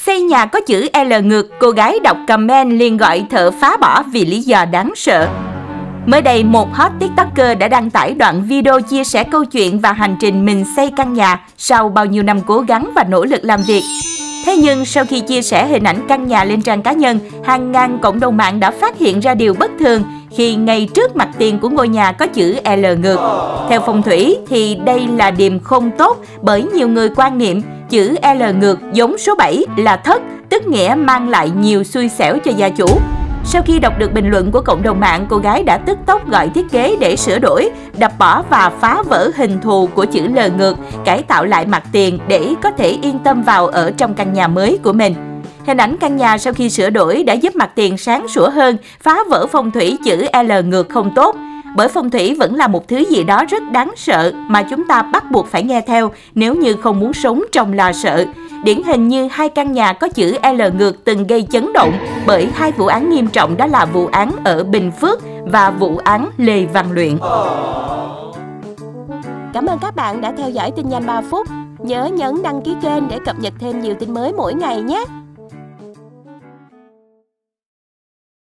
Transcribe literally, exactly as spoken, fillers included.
Xây nhà có chữ L ngược, cô gái đọc comment liền gọi thợ phá bỏ vì lý do đáng sợ. Mới đây, một hot TikToker đã đăng tải đoạn video chia sẻ câu chuyện và hành trình mình xây căn nhà sau bao nhiêu năm cố gắng và nỗ lực làm việc. Thế nhưng sau khi chia sẻ hình ảnh căn nhà lên trang cá nhân, hàng ngàn cộng đồng mạng đã phát hiện ra điều bất thường khi ngay trước mặt tiền của ngôi nhà có chữ L ngược. Theo phong thủy thì đây là điểm không tốt bởi nhiều người quan niệm chữ L ngược giống số bảy là thất, tức nghĩa mang lại nhiều xui xẻo cho gia chủ. Sau khi đọc được bình luận của cộng đồng mạng, cô gái đã tức tốc gọi thiết kế để sửa đổi, đập bỏ và phá vỡ hình thù của chữ L ngược, cải tạo lại mặt tiền để có thể yên tâm vào ở trong căn nhà mới của mình. Hình ảnh căn nhà sau khi sửa đổi đã giúp mặt tiền sáng sủa hơn, phá vỡ phong thủy chữ L ngược không tốt. Bởi phong thủy vẫn là một thứ gì đó rất đáng sợ mà chúng ta bắt buộc phải nghe theo nếu như không muốn sống trong lo sợ. Điển hình như hai căn nhà có chữ L ngược từng gây chấn động bởi hai vụ án nghiêm trọng, đó là vụ án ở Bình Phước và vụ án Lê Văn Luyện. Cảm ơn các bạn đã theo dõi tin nhanh ba phút. Nhớ nhấn đăng ký kênh để cập nhật thêm nhiều tin mới mỗi ngày nhé.